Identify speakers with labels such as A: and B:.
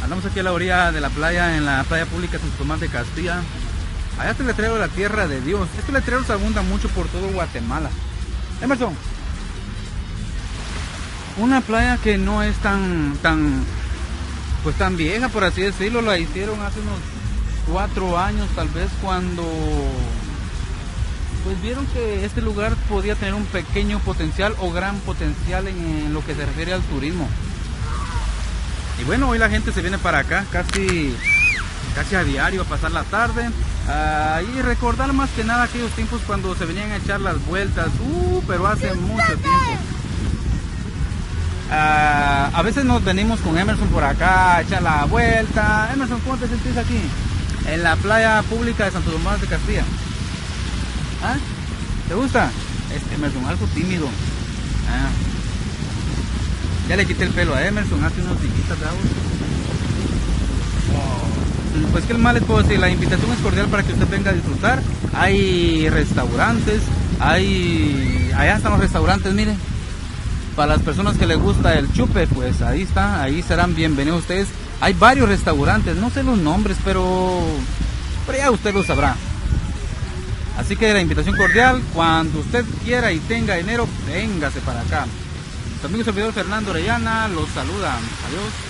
A: Andamos aquí a la orilla de la playa, en la playa pública Santo Tomás de Castilla. Allá está el letrero de la Tierra de Dios. Estos letreros abundan mucho por todo Guatemala. Emerson, una playa que no es tan vieja, por así decirlo. La hicieron hace unos 4 años tal vez, cuando pues vieron que este lugar podía tener un pequeño potencial o gran potencial en lo que se refiere al turismo. Y bueno, hoy la gente se viene para acá casi a diario a pasar la tarde y recordar más que nada aquellos tiempos cuando se venían a echar las vueltas, pero hace mucho tiempo. A veces nos venimos con Emerson por acá a echar la vuelta. Emerson, ¿cómo te sentís aquí en la playa pública de Santo Tomás de Castilla? ¿Ah? ¿Te gusta? Emerson, algo tímido. Ya le quité el pelo a Emerson hace unos días de agua. Pues qué mal les puedo decir, la invitación es cordial para que usted venga a disfrutar. Hay restaurantes, allá están los restaurantes, mire. Para las personas que les gusta el chupe, pues ahí está, ahí serán bienvenidos ustedes. Hay varios restaurantes, no sé los nombres, pero ya usted lo sabrá. Así que la invitación cordial, cuando usted quiera y tenga dinero, véngase para acá. Su amigo y servidor Fernando Orellana los saluda. Adiós.